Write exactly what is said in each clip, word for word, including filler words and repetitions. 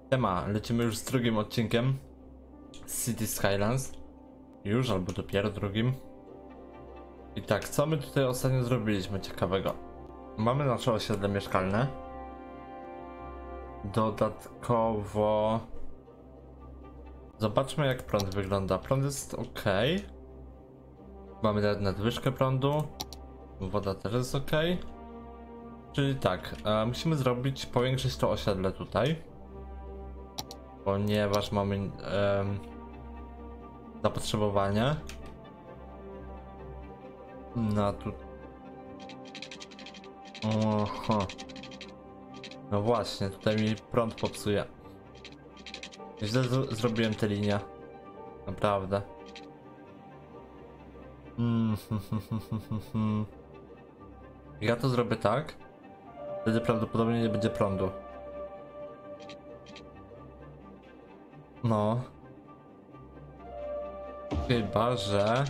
Tema, lecimy już z drugim odcinkiem City Skylines. Już, albo dopiero drugim. I tak, co my tutaj ostatnio zrobiliśmy ciekawego? Mamy nasze osiedle mieszkalne. Dodatkowo... Zobaczmy, jak prąd wygląda. Prąd jest ok. Mamy nawet nadwyżkę prądu. Woda też jest ok. Czyli tak, e, musimy zrobić, powiększyć to osiedle tutaj. Ponieważ mamy e, zapotrzebowanie na tu. Oho. No właśnie, tutaj mi prąd popsuje. Źle z zrobiłem tę linię. Naprawdę. Mm, ja to zrobię tak. Wtedy prawdopodobnie nie będzie prądu. No. Chyba, że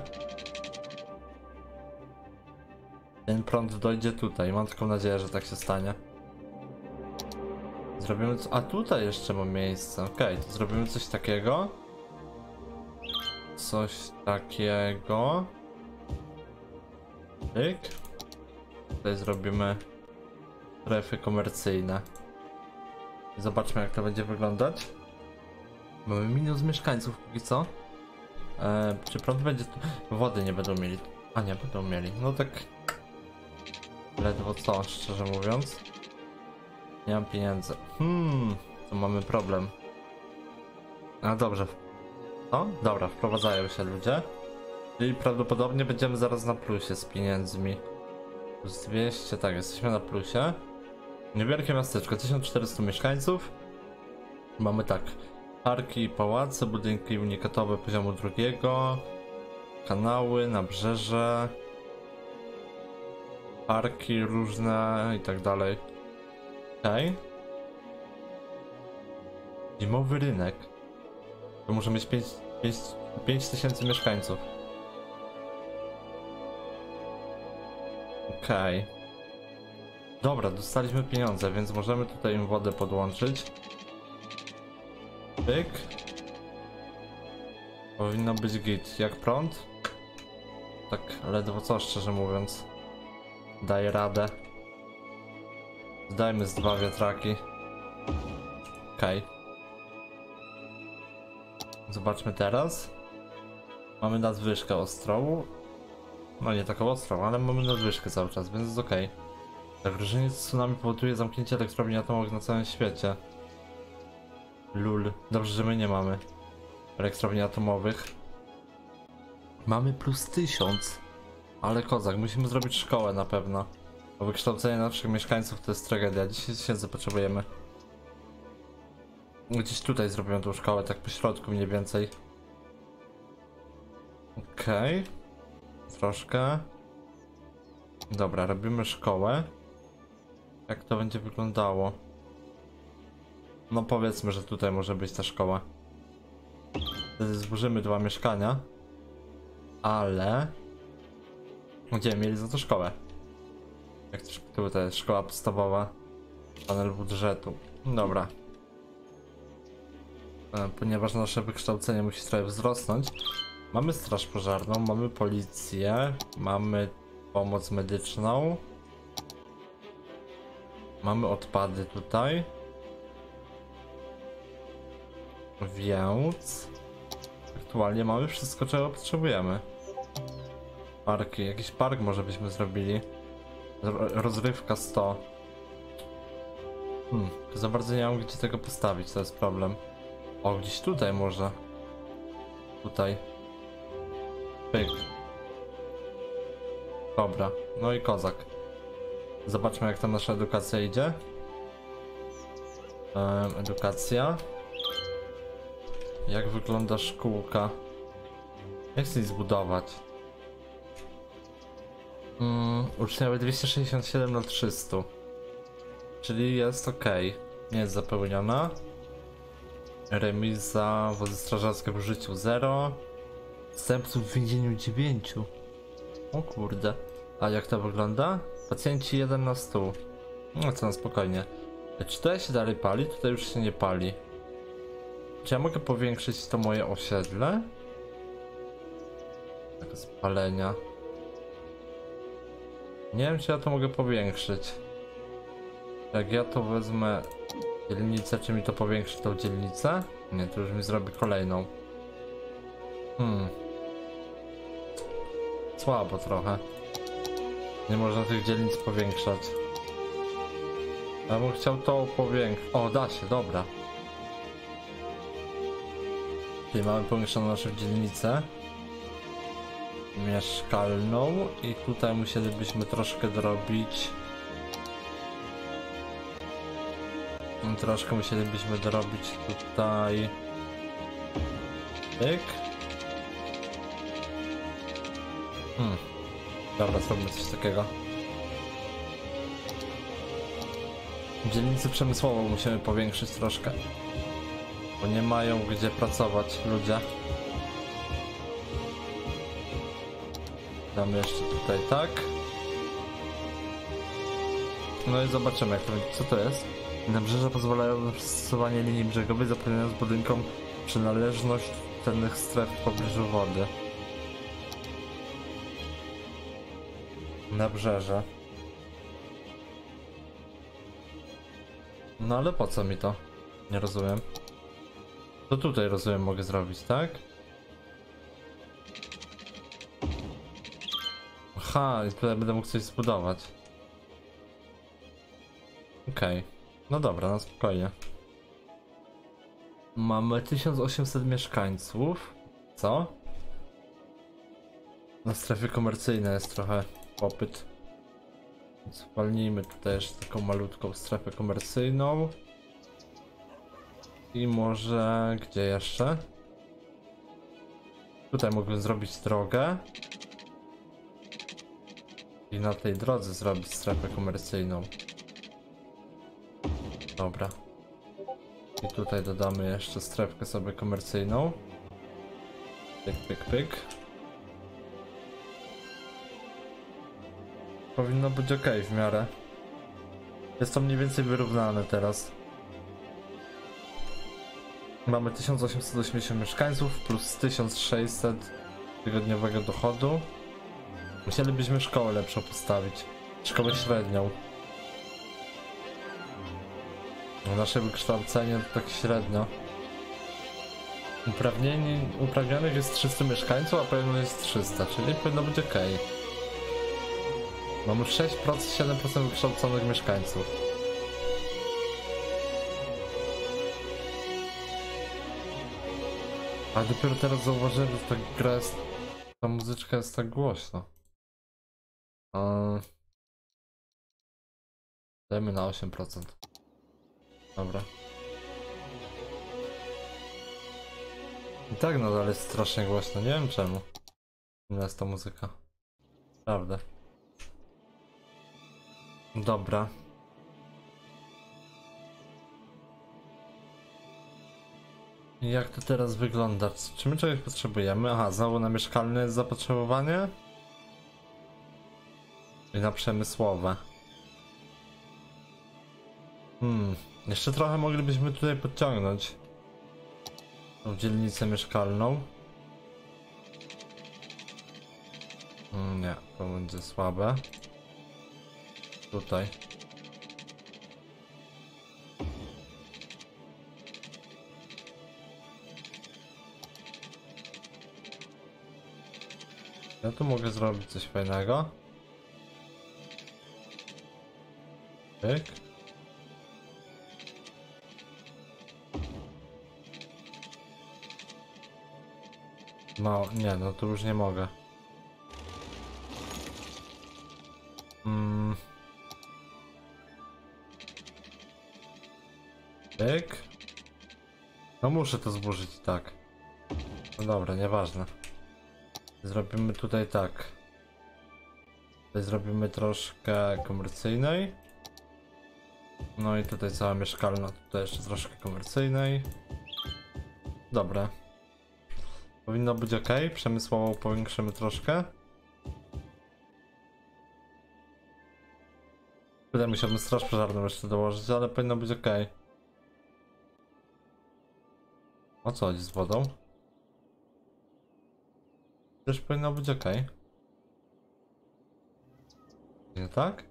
ten prąd dojdzie tutaj. Mam taką nadzieję, że tak się stanie. Zrobimy co... A tutaj jeszcze mam miejsce. Okej, okay, to zrobimy coś takiego. Coś takiego. Tyk. Tutaj zrobimy strefy komercyjne. I zobaczmy, jak to będzie wyglądać. Mamy minus mieszkańców póki co. Eee, czy prąd będzie tu? Wody nie będą mieli. A nie, będą mieli. No tak... Ledwo co, szczerze mówiąc. Nie mam pieniędzy. Hmm, to mamy problem. A dobrze. No, dobra, wprowadzają się ludzie. Czyli prawdopodobnie będziemy zaraz na plusie z pieniędzmi. Plus dwieście, tak, jesteśmy na plusie. Niewielkie miasteczko, tysiąc czterysta mieszkańców. Mamy tak. Parki i pałace, budynki unikatowe poziomu drugiego. Kanały, nabrzeże. Parki różne i tak dalej. Okej. Okay. Zimowy rynek. To może mieć pięć tysięcy mieszkańców. Okej. Okay. Dobra, dostaliśmy pieniądze, więc możemy tutaj im wodę podłączyć. Pyk. Powinno być git. Jak prąd? Tak ledwo co, szczerze mówiąc. Daje radę. Zdajmy z dwa wiatraki. Okej. Okay. Zobaczmy teraz. Mamy nadwyżkę ostrą. No nie taką ostrą, ale mamy nadwyżkę cały czas, więc jest ok. Zagrożenie tsunami powoduje zamknięcie elektrowni atomowych na całym świecie. Lul. Dobrze, że my nie mamy elektrowni atomowych. Mamy plus tysiąc. Ale kozak, musimy zrobić szkołę na pewno. Bo wykształcenie naszych mieszkańców to jest tragedia. dziesięć tysięcy potrzebujemy. Gdzieś tutaj zrobimy tą szkołę, tak po środku mniej więcej. Okej. Okay. Troszkę. Dobra, robimy szkołę. Jak to będzie wyglądało? No powiedzmy, że tutaj może być ta szkoła. Wtedy zburzymy dwa mieszkania. Ale... Gdzie mieli za to szkołę? Jak to tutaj jest szkoła podstawowa? Panel budżetu. Dobra. Ponieważ nasze wykształcenie musi trochę wzrosnąć. Mamy straż pożarną, mamy policję, mamy pomoc medyczną. Mamy odpady tutaj. Więc... Aktualnie mamy wszystko, czego potrzebujemy. Parki, jakiś park może byśmy zrobili. Rozrywka sto. Hmm, za bardzo nie mam gdzie tego postawić, to jest problem. O, gdzieś tutaj może. Tutaj. Pyk. Dobra, no i kozak. Zobaczmy, jak tam nasza edukacja idzie. Um, edukacja. Jak wygląda szkółka? Jak chcę jej zbudować? Um, uczniowie dwieście sześćdziesiąt siedem na trzysta. Czyli jest ok. Nie jest zapełniona. Remiza, wozy strażackie w użyciu zero. Zastępców w więzieniu dziewięć. O kurde. A jak to wygląda? Pacjenci jeden na sto. No co, na spokojnie. Czy to się dalej pali? Tutaj już się nie pali. Czy ja mogę powiększyć to moje osiedle? Tak, spalenia. Nie wiem, czy ja to mogę powiększyć. Jak ja to wezmę dzielnicę, czy mi to powiększy tą dzielnicę? Nie, to już mi zrobi kolejną. Hmm. Słabo trochę. Nie można tych dzielnic powiększać. Ja bym chciał to powiększyć. O, da się, dobra. Czyli mamy powiększoną naszą dzielnicę mieszkalną i tutaj musielibyśmy troszkę dorobić. Troszkę musielibyśmy dorobić tutaj. Tyk. Hmm. Dobra, zrobimy coś takiego. Dzielnicę przemysłową musimy powiększyć troszkę, bo nie mają gdzie pracować ludzie. Damy jeszcze tutaj tak. No i zobaczymy, jak to będzie. Co to jest? Nabrzeża pozwalają na przystosowanie linii brzegowej, zapewniając budynkom przynależność cennych stref w pobliżu wody. Nabrzeże. No ale po co mi to? Nie rozumiem. To tutaj, rozumiem, mogę zrobić, tak? Aha, i tutaj będę mógł coś zbudować. Okej. Okay. No dobra, no spokojnie. Mamy tysiąc osiemset mieszkańców. Co? Na strefie komercyjnej jest trochę popyt. Więc walnijmy tutaj jeszcze taką malutką strefę komercyjną. I może... gdzie jeszcze? Tutaj mógłbym zrobić drogę. I na tej drodze zrobić strefę komercyjną. Dobra. I tutaj dodamy jeszcze strefkę sobie komercyjną. Pyk, pyk, pyk. Powinno być ok w miarę. Jest to mniej więcej wyrównane teraz. Mamy tysiąc osiemset osiemdziesiąt mieszkańców plus tysiąc sześćset tygodniowego dochodu. Musielibyśmy szkołę lepszą postawić. Szkołę średnią. Nasze wykształcenie to tak średnio. Uprawnieni, uprawnionych jest trzysta mieszkańców, a pewno jest trzysta, czyli powinno być ok. Mamy sześć procent, siedem procent wykształconych mieszkańców. A dopiero teraz zauważyłem, że ta gra jest... ta muzyczka jest tak głośno. Eee... Dajmy na osiem procent. Dobra. I tak nadal jest strasznie głośno, nie wiem czemu. Inna jest ta muzyka. Prawda. Dobra. I jak to teraz wygląda? Czy my czegoś potrzebujemy? Aha, znowu na mieszkalne jest zapotrzebowanie. I na przemysłowe. Hmm, jeszcze trochę moglibyśmy tutaj podciągnąć tą dzielnicę mieszkalną. Hmm, nie, to będzie słabe. Tutaj. Ja tu mogę zrobić coś fajnego. Pyk. No, nie, no tu już nie mogę. Mm. Pyk. No muszę to zburzyć, tak. No dobra, nieważne. Zrobimy tutaj tak. Tutaj zrobimy troszkę komercyjnej. No i tutaj cała mieszkalna, tutaj jeszcze troszkę komercyjnej. Dobra. Powinno być ok, przemysłową powiększymy troszkę. Tutaj musiałbym straż pożarną jeszcze dołożyć, ale powinno być ok. O co chodzi z wodą? Też powinno być ok. Nie tak?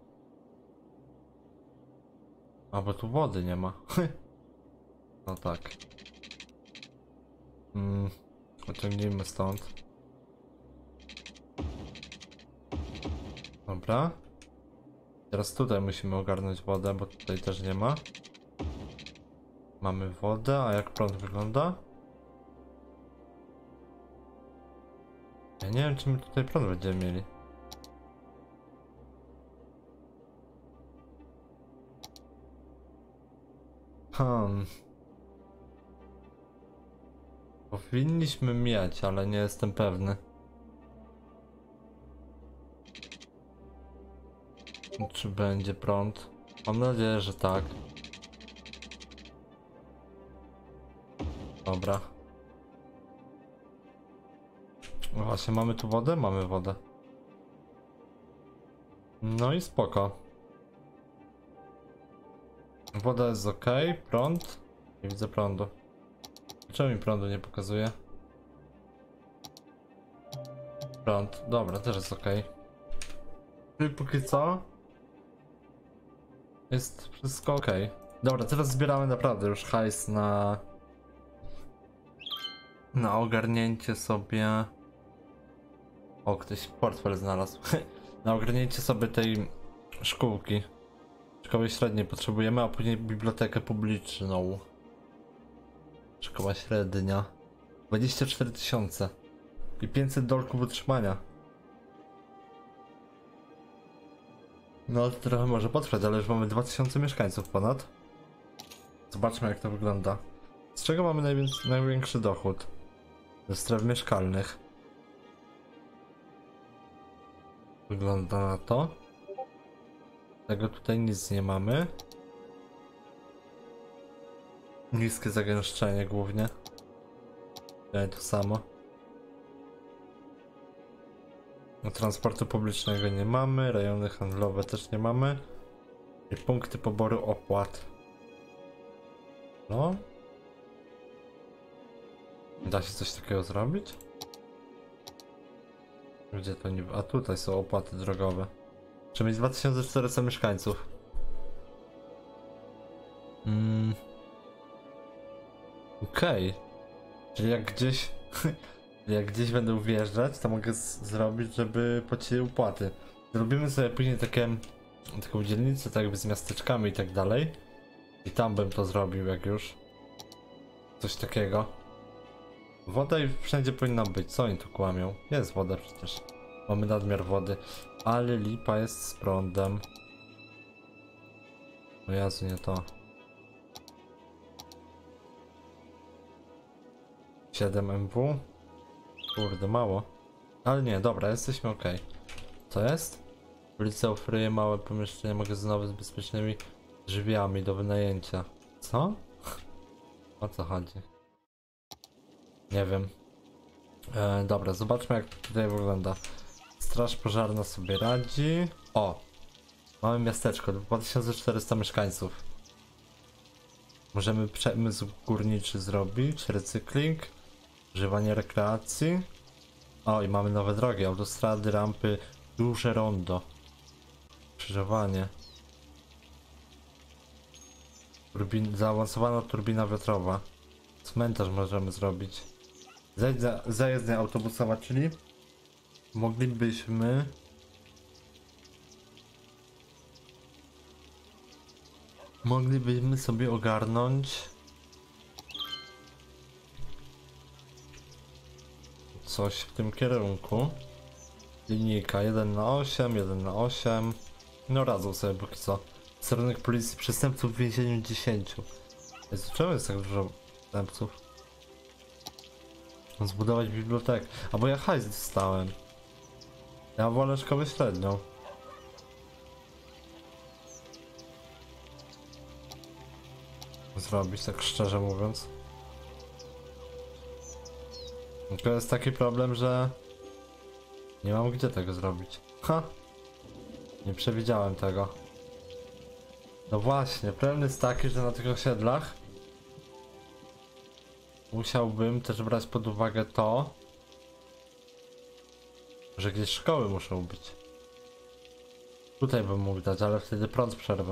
A bo tu wody nie ma. No tak. Mm, Ociągnijmy stąd. Dobra. Teraz tutaj musimy ogarnąć wodę, bo tutaj też nie ma. Mamy wodę, a jak prąd wygląda? Ja nie wiem, czy my tutaj prąd będziemy mieli. Hmm. Powinniśmy mieć, ale nie jestem pewny. Czy będzie prąd? Mam nadzieję, że tak. Dobra. No właśnie, mamy tu wodę? Mamy wodę. No i spoko. Woda jest ok, prąd. Nie widzę prądu. Czemu mi prądu nie pokazuje? Prąd, dobra, też jest ok. Czyli póki co jest wszystko ok. Dobra, teraz zbieramy naprawdę już hajs na na ogarnięcie sobie. O, ktoś portfel znalazł. Na ogarnięcie sobie tej szkółki. Szkoły średniej potrzebujemy, a później bibliotekę publiczną. Szkoła średnia. dwadzieścia cztery tysiące. I pięćset dolków utrzymania. No to trochę może potrwać, ale już mamy dwa tysiące mieszkańców ponad. Zobaczmy, jak to wygląda. Z czego mamy najwięcej, największy dochód? Ze stref mieszkalnych. Wygląda na to. Tego tutaj nic nie mamy. Niskie zagęszczenie głównie. Ja to samo. No, transportu publicznego nie mamy, rejony handlowe też nie mamy. I punkty poboru opłat. No. Da się coś takiego zrobić? Gdzie to nie... A tutaj są opłaty drogowe. Trzeba mieć dwa tysiące czterysta mieszkańców. Mm. Okej. Okay. Czyli jak gdzieś... jak gdzieś będę wjeżdżać, to mogę zrobić, żeby płacić opłaty. Zrobimy sobie później takie... taką dzielnicę, tak jakby z miasteczkami i tak dalej. I tam bym to zrobił, jak już. Coś takiego. Woda i wszędzie powinna być. Co oni tu kłamią? Jest woda przecież. Mamy nadmiar wody. Ale lipa jest z prądem. O Jezu, nie to. siedem M W. Kurde, mało. Ale nie, dobra, jesteśmy ok. Co jest? Ulica oferuje małe pomieszczenie magazynowe z bezpiecznymi drzwiami do wynajęcia. Co? O co chodzi? Nie wiem. E, dobra, zobaczmy, jak to tutaj wygląda. Straż pożarna sobie radzi. O! Mamy miasteczko, dwa tysiące czterysta mieszkańców. Możemy przemysł górniczy zrobić, recykling, używanie rekreacji. O, i mamy nowe drogi, autostrady, rampy, duże rondo. Krzyżowanie. Turbin, zaawansowana turbina wiatrowa. Cmentarz możemy zrobić. Zajezdnia, zajezdnia autobusowa, czyli moglibyśmy moglibyśmy sobie ogarnąć coś w tym kierunku. Linijka jeden na osiem, jeden na osiem. No radzą sobie póki co. Sterunek policji przestępców w więzieniu dziesięć. Jest, czemu jest tak dużo przestępców? Zbudować bibliotekę. A bo ja hajs dostałem. Ja wolę szkołę średnią. Zrobić, tak szczerze mówiąc. Tylko jest taki problem, że nie mam gdzie tego zrobić. Ha! Nie przewidziałem tego. No właśnie, problem jest taki, że na tych osiedlach musiałbym też brać pod uwagę to, że gdzieś szkoły muszą być. Tutaj bym mógł dać, ale wtedy prąd przerwę.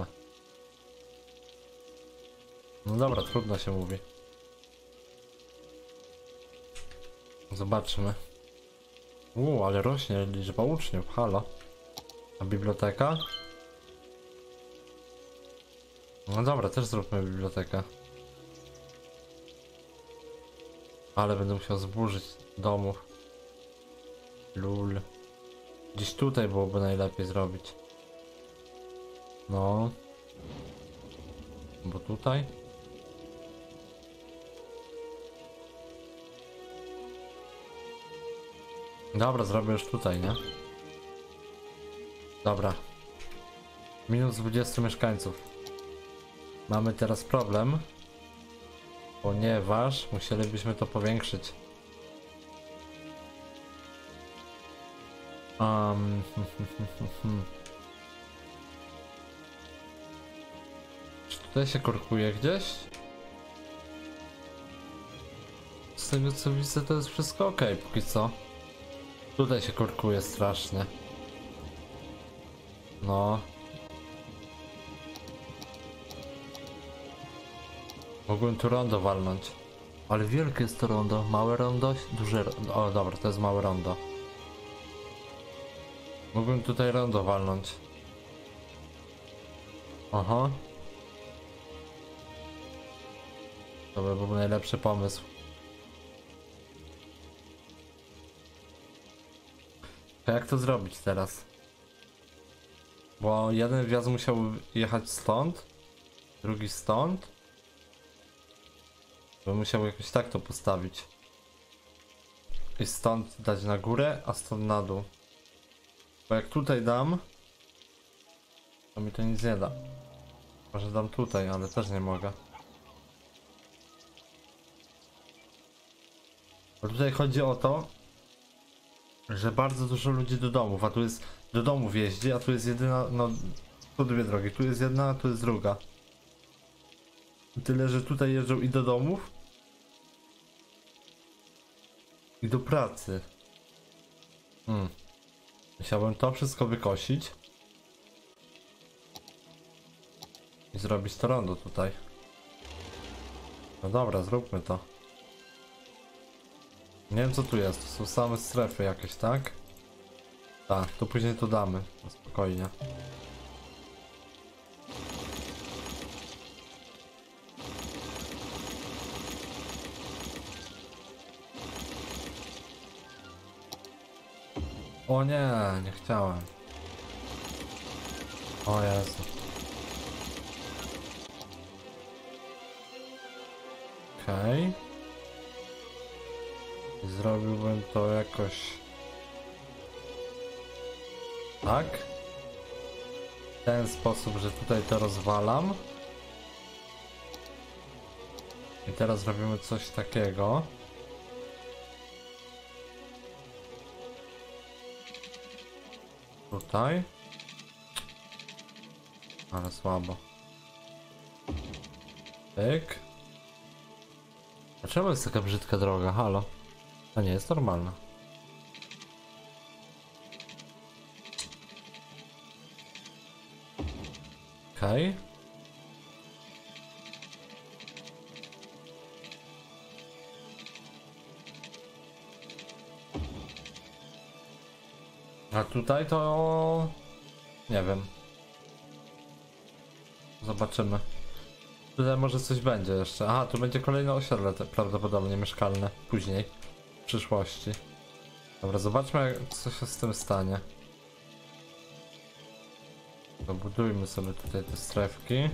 No dobra, trudno się mówi. Zobaczmy. Uuu, ale rośnie liczba uczniów, halo. A biblioteka? No dobra, też zróbmy bibliotekę. Ale będę musiał zburzyć domów. Lul. Gdzieś tutaj byłoby najlepiej zrobić. No. Bo tutaj? Dobra, zrobię już tutaj, nie? Dobra. Minus dwudziestu mieszkańców. Mamy teraz problem, ponieważ musielibyśmy to powiększyć. Um, Czy tutaj się korkuje gdzieś? Z tego co widzę, to jest wszystko ok, póki co. Tutaj się korkuje strasznie. No. Mogłem tu rondo walnąć. Ale wielkie jest to rondo. Małe rondo? Duże rondo. O dobra, to jest małe rondo. Mogłem tutaj rondo walnąć. Aha. To by był najlepszy pomysł. To jak to zrobić teraz? Bo jeden wjazd musiał jechać stąd, drugi stąd. Bym musiał jakoś tak to postawić. I stąd dać na górę, a stąd na dół. Bo jak tutaj dam, to mi to nic nie da. Może dam tutaj, ale też nie mogę. Bo tutaj chodzi o to, że bardzo dużo ludzi do domów, a tu jest do domów jeździ, a tu jest jedyna, no tu dwie drogi, tu jest jedna, a tu jest druga. Tyle, że tutaj jeżdżą i do domów, i do pracy. Hmm. Musiałbym to wszystko wykosić i zrobić to rondo tutaj. No dobra, zróbmy to. Nie wiem co tu jest, to są same strefy jakieś, tak? Tak, to później to damy, no spokojnie. O nie, nie chciałem. O Jezu. Okej. Okay. Zrobiłbym to jakoś... tak? W ten sposób, że tutaj to rozwalam. I teraz robimy coś takiego. Tutaj. Ale słabo. Tyk. Dlaczego jest taka brzydka droga? Halo? To nie jest normalna. Okej. Okay. A tutaj to... nie wiem. Zobaczymy. Tutaj może coś będzie jeszcze. Aha, tu będzie kolejne osiedle te, prawdopodobnie mieszkalne. Później. W przyszłości. Dobra, zobaczmy co się z tym stanie. Dobudujmy sobie tutaj te strefki.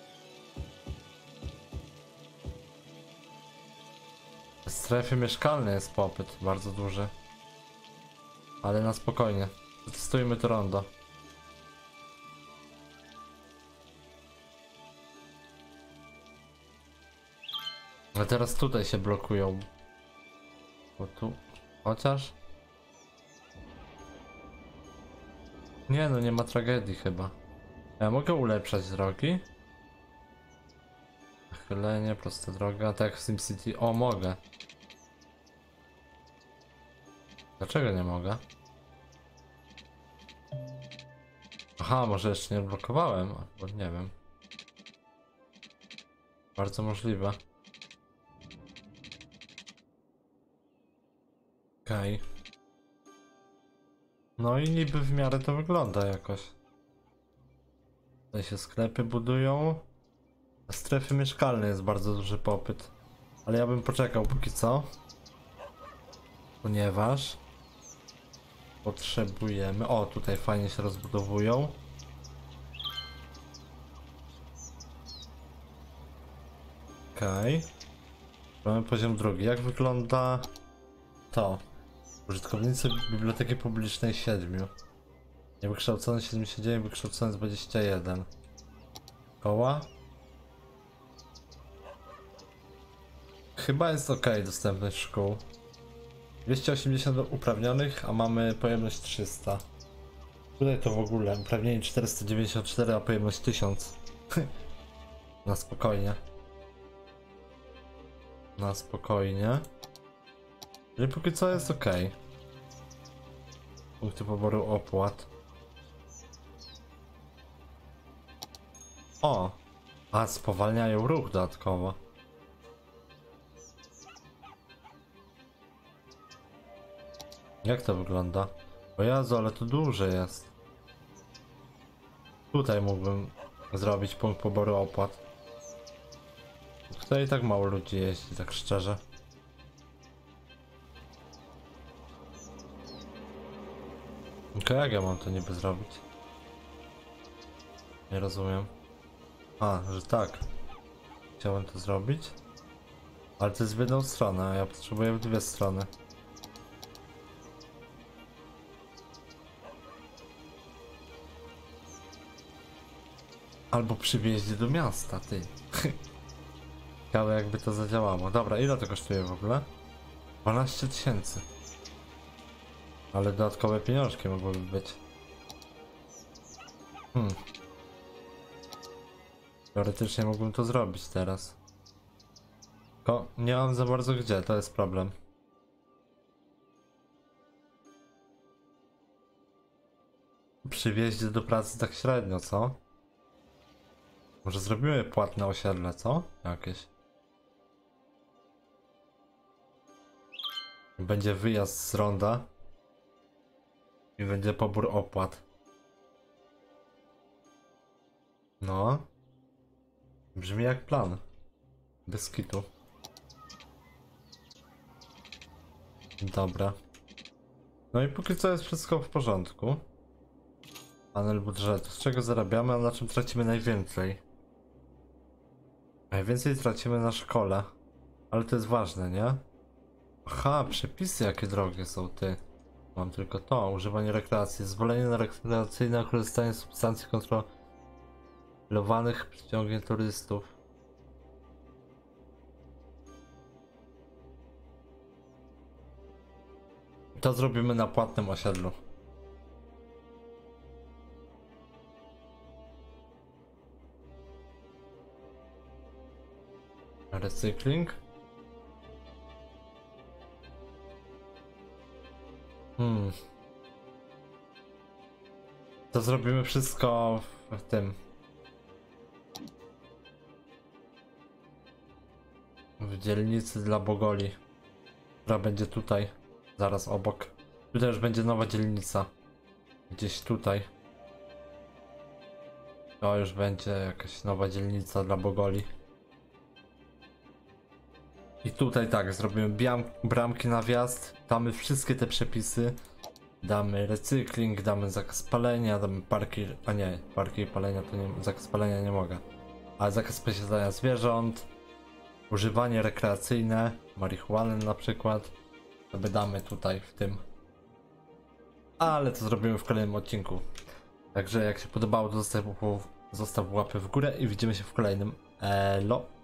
W strefie mieszkalnej jest popyt bardzo duży. Ale na spokojnie. Testujmy to rondo. A teraz tutaj się blokują. Bo tu... chociaż... nie no, nie ma tragedii chyba. Ja mogę ulepszać drogi? Odchylenie, prosta droga, tak jak w SimCity. O, mogę. Dlaczego nie mogę? Aha, może jeszcze nie odblokowałem, albo nie wiem. Bardzo możliwe. Okej. Okay. No i niby w miarę to wygląda jakoś. Tutaj się sklepy budują. Na strefy mieszkalne jest bardzo duży popyt. Ale ja bym poczekał póki co. Ponieważ potrzebujemy... O, tutaj fajnie się rozbudowują. Okej. Okay. Mamy poziom drugi. Jak wygląda to? Użytkownicy biblioteki publicznej siedmiu. Niewykształcony siedemdziesiąt dziewięć, wykształcony dwadzieścia jeden. Koła? Chyba jest ok dostępność szkół. dwieście osiemdziesiąt uprawnionych, a mamy pojemność trzysta. Tutaj to w ogóle uprawnienie czterysta dziewięćdziesiąt cztery, a pojemność tysiąc. Na spokojnie. Na spokojnie. Czyli póki co jest ok. Punkty poboru opłat. O! A, spowalniają ruch dodatkowo. Jak to wygląda? O Jezu, ale to duże jest. Tutaj mógłbym zrobić punkt poboru opłat. Tutaj i tak mało ludzi jeździ, tak szczerze. Okej, jak ja mam to niby zrobić? Nie rozumiem. A, że tak. Chciałem to zrobić. Ale to jest w jedną stronę, a ja potrzebuję w dwie strony. Albo przy wjeździe do miasta, ty. Ciekawe jakby to zadziałało. Dobra, ile to kosztuje w ogóle? dwanaście tysięcy. Ale dodatkowe pieniążki mogłyby być. Hmm. Teoretycznie mógłbym to zrobić teraz. Tylko nie mam za bardzo gdzie, to jest problem. Przy wjeździe do pracy tak średnio, co? Może zrobimy płatne osiedle, co? Jakieś. Będzie wyjazd z ronda. I będzie pobór opłat. No. Brzmi jak plan. Bez kitu. Dobra. No i póki co jest wszystko w porządku. Panel budżetu. Z czego zarabiamy, a na czym tracimy najwięcej? Najwięcej tracimy na szkole. Ale to jest ważne, nie? Aha, przepisy jakie drogie są, ty. Mam tylko to. Używanie rekreacji. Zezwolenie na rekreacyjne korzystanie z substancji kontrolowanych przyciągnie turystów. To zrobimy na płatnym osiedlu. Recykling. Hmm. To zrobimy wszystko w tym. W dzielnicy dla Bogoli. Która będzie tutaj. Zaraz obok. Tutaj już będzie nowa dzielnica. Gdzieś tutaj. To już będzie jakaś nowa dzielnica dla Bogoli. I tutaj tak, zrobimy biam, bramki na wjazd, damy wszystkie te przepisy, damy recykling, damy zakaz palenia, damy parki, a nie, parki i palenia to nie, zakaz palenia nie mogę, ale zakaz posiadania zwierząt, używanie rekreacyjne, marihuany na przykład, sobie damy tutaj w tym, ale to zrobimy w kolejnym odcinku. Także jak się podobało, to zostaw, zostaw łapę w górę i widzimy się w kolejnym. Elo.